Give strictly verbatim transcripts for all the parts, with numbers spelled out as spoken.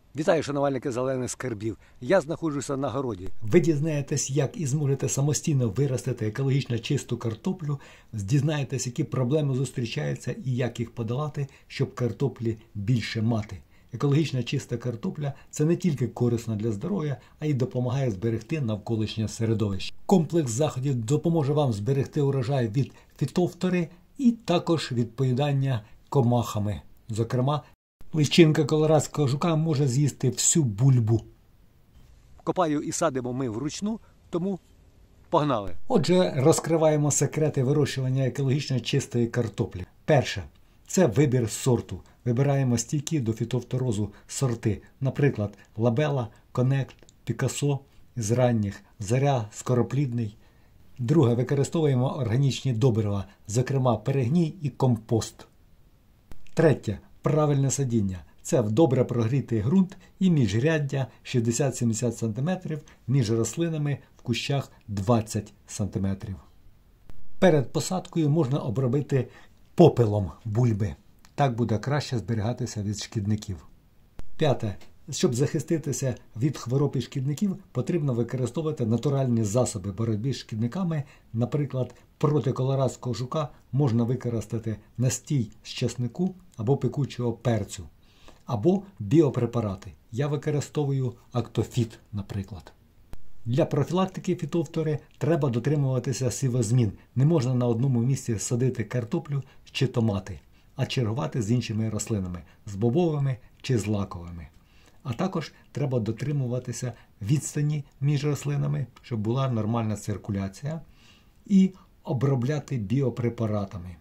Вітаю, шанувальники зелених скарбів. Я знаходжуся на городі. Ви дізнаєтесь, як і зможете самостійно виростити екологічно чисту картоплю, дізнаєтесь, які проблеми зустрічаються і як їх подолати, щоб картоплі більше мати. Екологічно чиста картопля – це не тільки корисно для здоров'я, а й допомагає зберегти навколишнє середовище. Комплекс заходів допоможе вам зберегти урожай від фітофтори і також від поїдання комахами, зокрема, личинка колорадського жука може з'їсти всю бульбу. Копаю і садимо ми вручну, тому погнали. Отже, розкриваємо секрети вирощування екологічно чистої картоплі. Перше – це вибір сорту. Вибираємо стійкі до фітофторозу сорти, наприклад, Лабела, Конект, Пікасо з ранніх, Заря, Скороплідний. Друге – використовуємо органічні добрива, зокрема перегній і компост. Третє – правильне садіння. Це в добре прогрітий ґрунт і міжряддя шістдесят-сімдесят сантиметрів, між рослинами в кущах двадцять сантиметрів. Перед посадкою можна обробити попелом бульби. Так буде краще зберігатися від шкідників. П'яте. Щоб захиститися від хвороб і шкідників, потрібно використовувати натуральні засоби боротьби з шкідниками. Наприклад, проти колорадського жука можна використати настій з чеснику або пекучого перцю, або біопрепарати. Я використовую Актофіт, наприклад. Для профілактики фітофтори треба дотримуватися сівозмін. Не можна на одному місці садити картоплю чи томати, а чергувати з іншими рослинами, з бобовими чи з лаковими. А також треба дотримуватися відстані між рослинами, щоб була нормальна циркуляція, і обробляти біопрепаратами.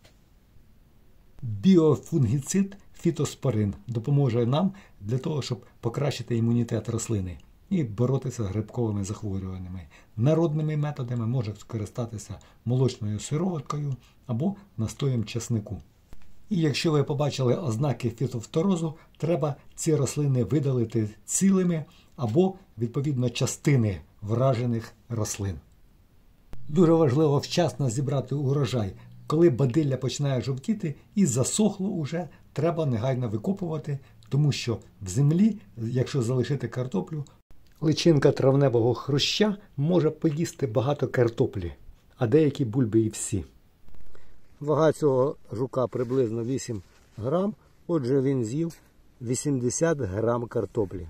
Біофунгіцид фітоспорин допоможе нам для того, щоб покращити імунітет рослини і боротися з грибковими захворюваннями. Народними методами можна скористатися молочною сироваткою або настоєм чеснику. І якщо ви побачили ознаки фітофторозу, треба ці рослини видалити цілими або, відповідно, частини вражених рослин. Дуже важливо вчасно зібрати урожай. Коли бадилля починає жовтіти і засохло уже, треба негайно викопувати, тому що в землі, якщо залишити картоплю, личинка травневого хруща може поїсти багато картоплі, а деякі бульби і всі. Вага цього жука приблизно вісім грам, отже він з'їв вісімдесят грам картоплі.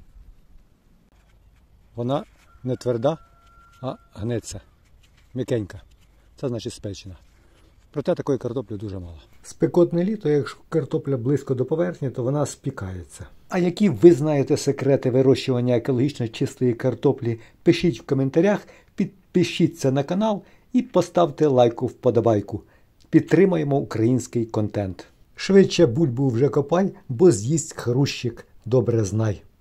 Вона не тверда, а гнеться, м'якенька. Це значить спечена. Проте такої картоплі дуже мало. Спекотне літо, якщо картопля близько до поверхні, то вона спікається. А які ви знаєте секрети вирощування екологічно чистої картоплі, пишіть в коментарях, підпишіться на канал і поставте лайку вподобайку. Підтримаємо український контент. Швидше бульбу вже копай, бо з'їсть хрущик, добре знай.